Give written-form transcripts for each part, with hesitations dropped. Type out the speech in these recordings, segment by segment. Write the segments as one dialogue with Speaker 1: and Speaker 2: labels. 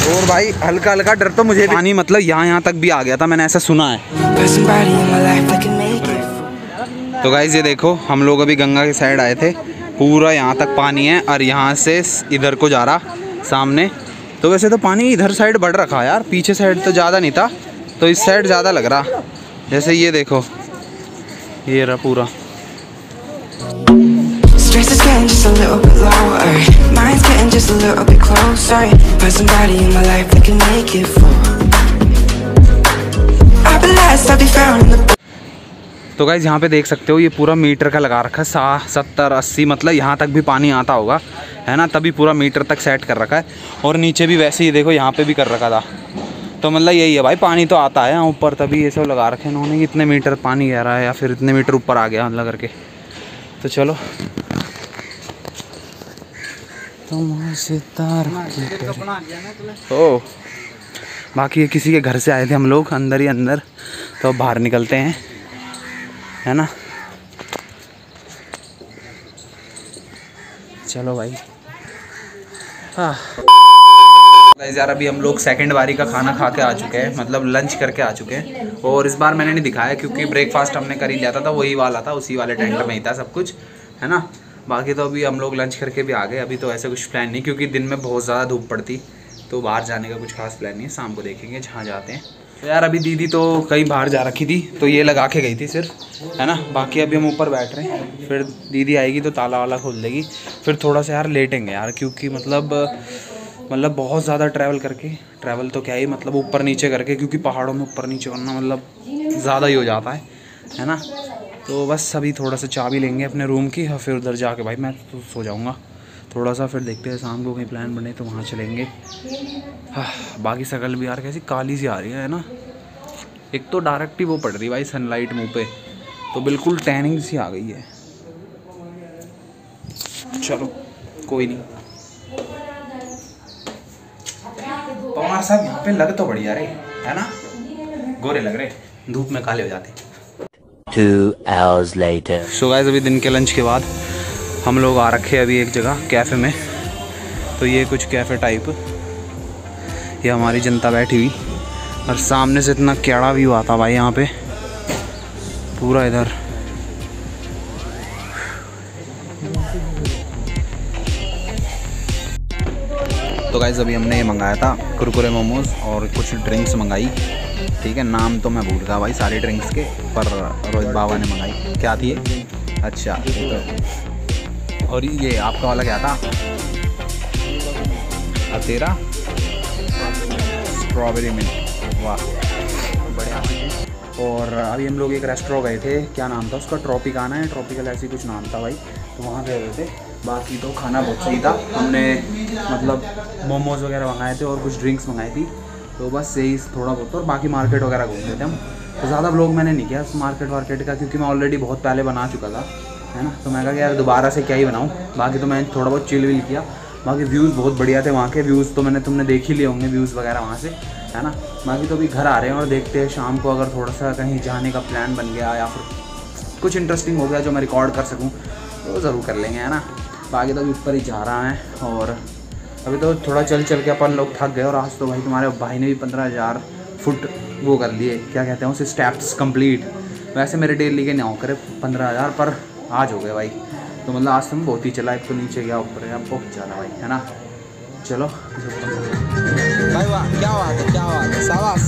Speaker 1: और भाई हल्का हल्का डर तो मुझे पानी मतलब यहाँ तक भी आ गया था, मैंने ऐसा सुना है। तो गाइस ये देखो, हम लोग अभी गंगा के साइड आए थे, पूरा यहाँ तक पानी है और यहाँ से इधर को जा रहा सामने। तो वैसे तो पानी इधर साइड बढ़ रखा है यार, पीछे साइड तो ज़्यादा नहीं था, तो इस साइड ज़्यादा लग रहा। जैसे ये देखो, ये रहा पूरा। तो गाइस यहाँ पे देख सकते हो, ये पूरा मीटर का लगा रखा है, 70-80 मतलब यहाँ तक भी पानी आता होगा, है ना, तभी पूरा मीटर तक सेट कर रखा है। और नीचे भी वैसे ही देखो, यहाँ पे भी कर रखा था। तो मतलब यही है भाई, पानी तो आता है यहाँ ऊपर, तभी ये सब लगा रखे हैं इन्होंने, इतने मीटर पानी गहरा है या फिर इतने मीटर ऊपर आ गया मतलब करके। तो चलो ओ, बाकी ये किसी के घर से आए थे हम लोग, अंदर ही अंदर, तो बाहर निकलते हैं, है ना। चलो भाई। हाँ यार, अभी हम लोग सेकंड बारी का खाना खा के आ चुके हैं, मतलब लंच करके आ चुके हैं। और इस बार मैंने नहीं दिखाया क्योंकि ब्रेकफास्ट हमने कर ही लिया था, वही वाला था, उसी वाले टेंट में ही था सब कुछ, है ना। बाकी तो अभी हम लोग लंच करके भी आ गए, अभी तो ऐसे कुछ प्लान नहीं, क्योंकि दिन में बहुत ज़्यादा धूप पड़ती, तो बाहर जाने का कुछ खास प्लान नहीं है, शाम को देखेंगे जहाँ जाते हैं। तो यार अभी दीदी तो कहीं बाहर जा रखी थी, तो ये लगा के गई थी सिर्फ, है ना। बाकी अभी हम ऊपर बैठ रहे हैं, फिर दीदी आएगी तो ताला वाला खोल देगी, फिर थोड़ा सा यार लेटेंगे यार, क्योंकि मतलब बहुत ज़्यादा ट्रैवल तो क्या ही मतलब ऊपर नीचे करके, क्योंकि पहाड़ों में ऊपर नीचे करना मतलब ज़्यादा ही हो जाता है ना। तो बस अभी थोड़ा सा चाबी लेंगे अपने रूम की, और फिर उधर जाके भाई मैं तो सो जाऊँगा थोड़ा सा, फिर देखते हैं शाम को कहीं प्लान बने तो वहाँ चलेंगे। हाँ, बाकी शकल भी यार कैसी काली सी आ रही है ना, एक तो डायरेक्ट ही वो पड़ रही भाई सनलाइट मुँह पे, तो बिल्कुल टैनिंग सी आ गई है। चलो कोई नहीं। पवार साहब यहाँ पे लग तो बढ़िया रहे, है ना, गोरे लग रहे, धूप में काले हो जाते।
Speaker 2: 2 hours later.
Speaker 1: सो गाइस, अभी दिन के लंच के बाद हम लोग आ रखे हैं अभी एक जगह कैफ़े में। तो ये कुछ कैफ़े टाइप, ये हमारी जनता बैठी हुई, और सामने से इतना कैड़ा व्यू आता भाई यहाँ पे पूरा इधर। तो गाइस अभी हमने ये मंगाया था कुरकुरे मोमोज और कुछ ड्रिंक्स मंगाई, ठीक है, नाम तो मैं भूल गया भाई सारे ड्रिंक्स के, पर रोहित बाबा ने मंगाई। क्या थी ये? अच्छा ये तो, और ये आपका वाला क्या था? तेरा स्ट्रॉबेरी मिल्क, वाह बढ़िया। और अभी हम लोग एक रेस्टोरेंट गए थे, क्या नाम था उसका, ट्रॉपिकाना है, ट्रॉपिकल ऐसी कुछ नाम था भाई, तो वहाँ गए हुए थे। बाकी तो खाना बहुत सही था, हमने मतलब मोमोज़ वगैरह मंगाए थे और कुछ ड्रिंक्स मंगाई थी, तो बस यही थोड़ा बहुत। और बाकी मार्केट वगैरह घूम रहे थे हम, तो ज़्यादा ब्लॉग मैंने नहीं किया मार्केट का, क्योंकि मैं ऑलरेडी बहुत पहले बना चुका था, है ना। तो मैं कहा कि यार दोबारा से क्या ही बनाऊँ। बाकी तो मैंने थोड़ा बहुत चिल विल किया, बाकी व्यूज़ बहुत बढ़िया थे वहाँ के, व्यूज़ तो तुमने देख ही लिए होंगे व्यूज़ वगैरह वहाँ से, है ना। बाकी तो अभी घर आ रहे हैं और देखते हैं शाम को अगर थोड़ा सा कहीं जाने का प्लान बन गया या फिर कुछ इंटरेस्टिंग हो गया जो मैं रिकॉर्ड कर सकूँ, तो ज़रूर कर लेंगे, है ना। बाकी तो अभी ऊपर ही जा रहा है, और अभी तो थोड़ा चल के अपन लोग थक गए। और आज तो भाई तुम्हारे भाई ने भी 15,000 फुट वो कर लिए, क्या कहते हैं उसे, स्टेप्स कंप्लीट। वैसे मेरे डेली के नहीं हो करे 15,000, पर आज हो गए भाई, तो मतलब आज तो मैं बहुत ही चला, एक तो नीचे गया ऊपर गया, बहुत ज़्यादा भाई, है ना। चलो भाई, वाह क्या बात है, क्या बात है, शाबाश।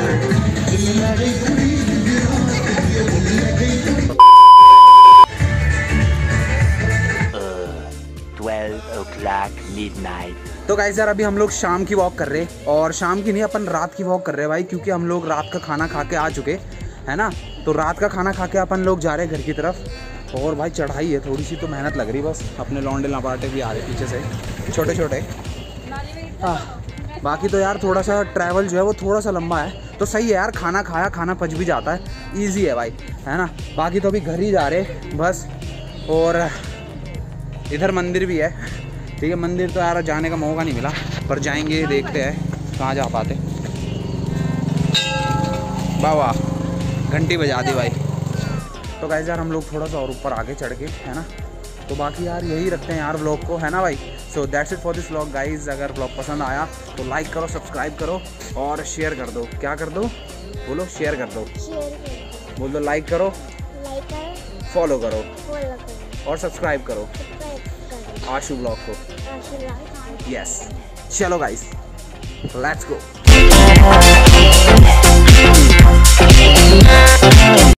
Speaker 2: 12 o'clock midnight.
Speaker 1: तो गाइस यार अभी हम लोग शाम की वॉक कर रहे हैं, और शाम की नहीं, अपन रात की वॉक कर रहे हैं भाई, क्योंकि हम लोग रात का खाना खा के आ चुके, है ना। तो रात का खाना खा के अपन लोग जा रहे हैं घर की तरफ, और भाई चढ़ाई है थोड़ी सी, तो मेहनत लग रही बस। अपने लौंडे लपाटे भी आ रहे पीछे से छोटे छोटे। बाकी तो यार थोड़ा सा ट्रैवल जो है वो थोड़ा सा लंबा है, तो सही है यार, खाना खाया, खाना पच भी जाता है, ईजी है भाई, है ना। बाकी तो अभी घर ही जा रहे बस, और इधर मंदिर भी है, ठीक है। मंदिर तो यार जाने का मौका नहीं मिला, पर जाएंगे, देखते हैं कहाँ जा पाते। वाह वाह, घंटी बजा दी भाई। तो गाइस यार हम लोग थोड़ा सा और ऊपर आगे चढ़ के, है ना। तो बाकी यार यही रखते हैं यार व्लॉग को, है ना भाई। So that's it for this vlog guys. अगर व्लॉग पसंद आया तो लाइक करो, सब्सक्राइब करो और शेयर कर दो। क्या कर दो? बोलो, शेयर कर दो। बोल दो, लाइक करो, फॉलो करो और सब्सक्राइब करो आशु ब्लॉग को। यस, चलो गाइस, लेट्स गो।